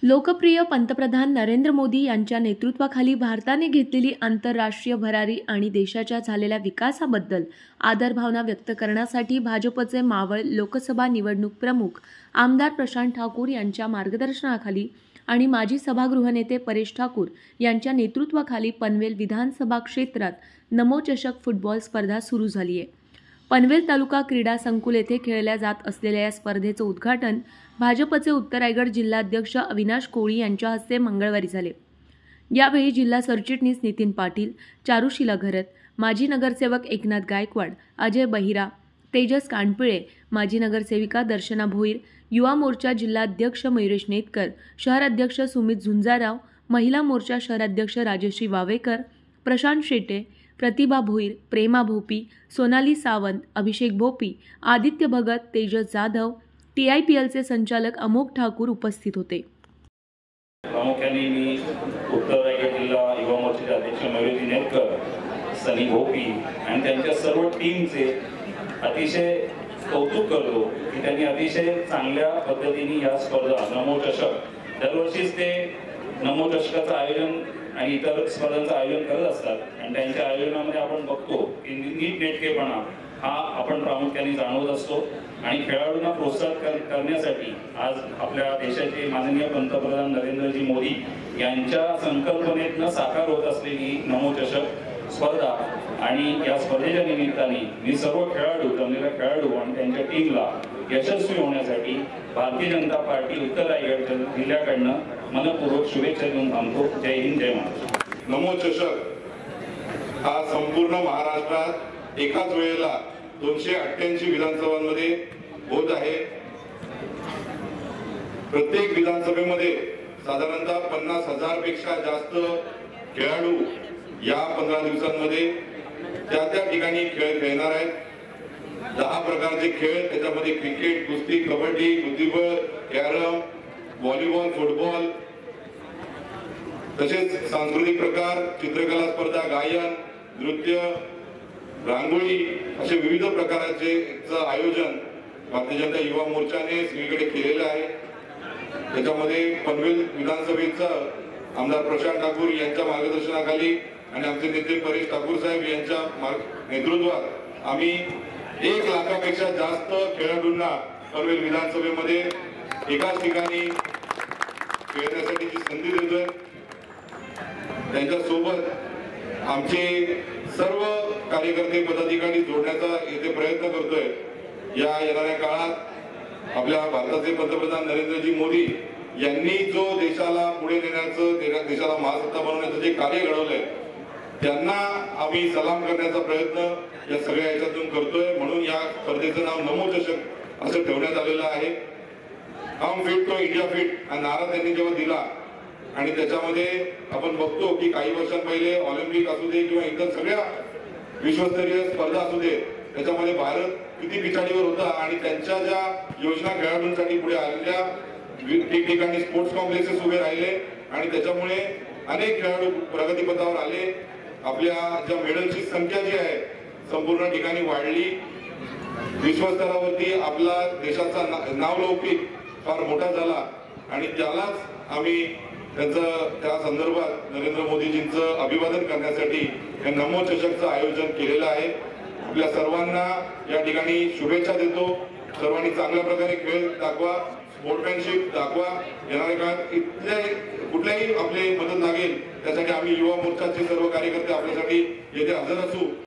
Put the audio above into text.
लोकप्रिय पंतप्रधान नरेंद्र मोदी यांच्या नेतृत्वाखाली भारताने घेतलेली आंतरराष्ट्रीय भरारी आणि देशाच्या झालेल्या विकासाबद्दल आदरभावना व्यक्त करण्यासाठी भाजपचे मावळ लोकसभा निवडणूक प्रमुख आमदार प्रशांत ठाकूर यांच्या मार्गदर्शनाखाली आणि माजी सभागृह नेते परेश ठाकूर यांच्या नेतृत्वाखाली पनवेल विधानसभा क्षेत्रात नमो चषक फुटबॉल स्पर्धा सुरू झाली आहे। पनवेल तालुका क्रीडा संकुल येथे खेळल्या जात असलेल्या या स्पर्धेचं उद्घाटन भाजपचे उत्तर रायगड जिल्हाध्यक्ष अविनाश कोळी यांच्या हस्ते मंगळवारी झाले। यावेळी जिल्हा सरचिटणीस नितीन पाटील, चारुशीला घरत, माजी नगरसेवक एकनाथ गायकवाड, अजय बहिरा, तेजस कानपिळे, माजी नगरसेविका दर्शना भोईर, युवा मोर्चा जिल्हाध्यक्ष मयुरेश नेतकर, शहर अध्यक्ष सुमित झुंजाराव, महिला मोर्चा शहराध्यक्ष राजश्री वावेकर, प्रशांत शेटे, प्रतिभा भोईर, प्रेमा भोपी, सोनाली सावंत, अभिषेक भोपी, आदित्य भगत, तेजस जाधव, TIPLचे संचालक अमोघ ठाकूर उपस्थित होते। प्रामुख्याने मी उत्तर रायगड जिल्हा युवा मोर्चाचे अध्यक्ष मयुरेश नेतकर, सनी भोपी आणि त्यांच्या सर्व टीमचे अतिशय कौतुक करतो की त्यांनी अतिशय चांगल्या पद्धतीने या स्पर्धा नमो चषक दरवर्षीच ते नमो चषकाचं आयोजन आणि इतर स्पर्धांचं आयोजन करत असतात आणि त्यांच्या आयोजनामध्ये आपण बघतो की नीटनेटकेपणा हा आपण प्रामुख्याने जाणवत असतो आणि खेळाडूंना प्रोत्साहित करण्यासाठी आज आपल्या देशाचे माननीय पंतप्रधान नरेंद्रजी मोदी यांच्या संकल्पनेतनं साकार होत असलेली नमो चषक स्पर्धा आणि या स्पर्धेच्या निमित्ताने मी सर्व खेळाडू जमलेल्या खेळाडू आणि त्यांच्या टीमला यशस्वी होण्यासाठी भारतीय जनता पार्टी उत्तर रायगड जिल्ह्याकडनं मनपूर्वक शुभेच्छा देऊन थांबतो। जय हिंद, जय महाराष्ट्र। नमो चषक हा संपूर्ण महाराष्ट्रात एकाच वेळेला 288 विधानसभांमध्ये होत आहे। प्रत्येक विधानसभेमध्ये साधारणतः 50,000 पेक्षा जास्त खेळाडू या 15 दिवसांमध्ये त्या ठिकाणी खेळ खेळणार आहेत। 10 प्रकारचे खेळ, त्याच्यामध्ये क्रिकेट, कुस्ती, कबड्डी, बुद्धिबळ, कॅरम, व्हॉलीबॉल, फुटबॉल, तसेच सांस्कृतिक प्रकार, चित्रकला स्पर्धा, गायन, नृत्य, रांगोळी असे विविध प्रकाराचे आयोजन भारतीय जनता युवा मोर्चाने सगळीकडे केलेलं आहे। त्याच्यामध्ये पनवेल विधानसभेचा आमदार प्रशांत ठाकूर यांच्या मार्गदर्शनाखाली आणि आमचे नेते परेश ठाकूर साहेब यांच्या नेतृत्वात आम्ही 1 लाखापेक्षा जास्त खेळाडूंना पनवेल विधानसभेमध्ये एकाच ठिकाणी खेळण्यासाठीची संधी देतोय। त्यांच्यासोबत आमचे सर्व कार्यकर्ते पदाधिकारी जोडण्याचा येथे प्रयत्न करतोय। या येणाऱ्या काळात आपल्या भारताचे पंतप्रधान नरेंद्रजी मोदी यांनी जो देशाला पुढे नेण्याचं, देशाला महासत्ता बनवण्याचं जे कार्य घडवलंय त्यांना आम्ही सलाम करण्याचा प्रयत्न या सगळ्या याच्यातून करतोय। म्हणून या स्पर्धेचं नाव नमो चषक असं ठेवण्यात आलेलं आहे। हम फिट तो इंडिया फिट हा नारा त्यांनी जेव्हा दिला आणि त्याच्यामध्ये आपण बघतो की काही वर्षांपहिले ऑलिम्पिक असू दे किंवा इतर सगळ्या विश्वस्तरीय स्पर्धा असू दे, त्याच्यामध्ये भारत किती पिछाडीवर होता आणि त्यांच्या ज्या योजना खेळाडूंसाठी पुढे आलेल्या ठिकठिकाणी स्पोर्ट्स कॉम्प्लेक्सेस उभे राहिले आणि त्याच्यामुळे अनेक खेळाडू प्रगतीपथावर आले। आपल्या ज्या मेडलची संख्या जी आहे संपूर्ण ठिकाणी वाढली। विश्वस्तरावरती आपला देशाचा नावलौकिक फार मोठा झाला आणि त्यालाच आम्ही त्या संदर्भात नरेंद्र मोदीजींचं अभिवादन करण्यासाठी हे नमो चषकचं आयोजन केलेलं आहे। आपल्या सर्वांना या ठिकाणी शुभेच्छा देतो। सर्वांनी चांगल्या प्रकारे खेळ दाखवा, स्पोर्टमॅनशिप दाखवा। येणाऱ्या काळात कुठल्याही आपले मदत लागेल त्यासाठी आम्ही युवा मोर्चाचे सर्व कार्यकर्ते आपल्यासाठी येथे हजर असू।